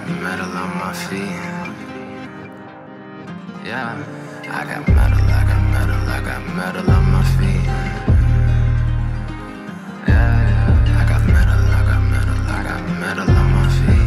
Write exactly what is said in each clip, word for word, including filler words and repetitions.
got metal on my feet. Yeah, I got metal, I got metal, I got metal on my feet. Yeah, yeah, I got metal, I got metal, I got metal on my feet.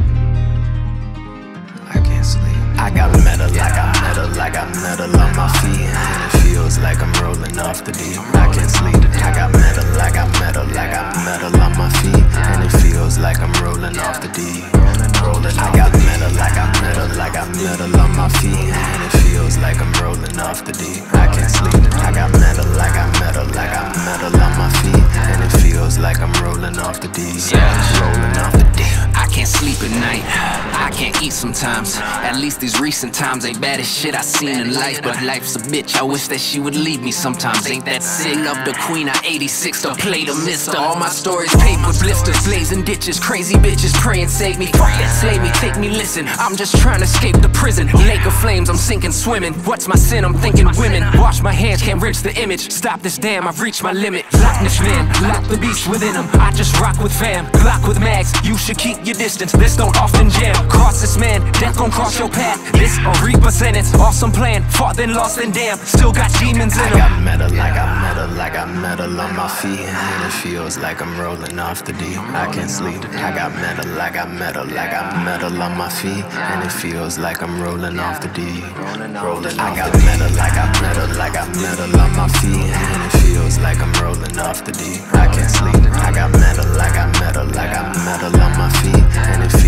I can't sleep. I got metal, I got metal, I got metal on my feet. And it feels like I'm rolling off the deep. I can't sleep. I got metal, I got metal, I got metal on my feet. And it feels like I'm rolling off the deep. Rolling, I got metal, I got metal, I got metal on my feet. And it feels like I'm rolling off the deep. I can't sleep. I got metal, I got metal, I got metal on my feet. And it feels like I'm rolling off the deep. Yeah, rolling off the deep. I can't sleep at night, I can't eat sometimes. At least these recent times ain't bad as shit I seen in life. But life's a bitch, I wish that she would leave me sometimes. Ain't that sick? Love the queen, I eighty-six to play the mister. All my stories paved with blisters, blazing ditches, crazy bitches pray and save me. Fuck that, slay me, take me, listen. I'm just trying to escape the prison. Lake of flames, I'm sinking, swimming. What's my sin? I'm thinking women. Wash my hands, can't reach the image. Stop this, damn, I've reached my limit. Lock this man, lock the beast within him. I just rock with fam, Glock with mags. You should keep your distance, this don't often jam. Cross this man, death gon' cross your path. This a reaper sentence, awesome plan. Fought then lost then damn, still got demons in I him. got metal, I got metal, I got metal on my feet. And it feels like I'm rolling off the deep. I can't sleep. I got metal, I got metal, I got metal on my feet. And it feels like I'm rolling off the deep. Rolling, I got metal, I got metal, I got metal on my feet. And it feels like I'm rolling off the deep. I can't sleep. I got metal, I got metal, I got metal on my feet. And it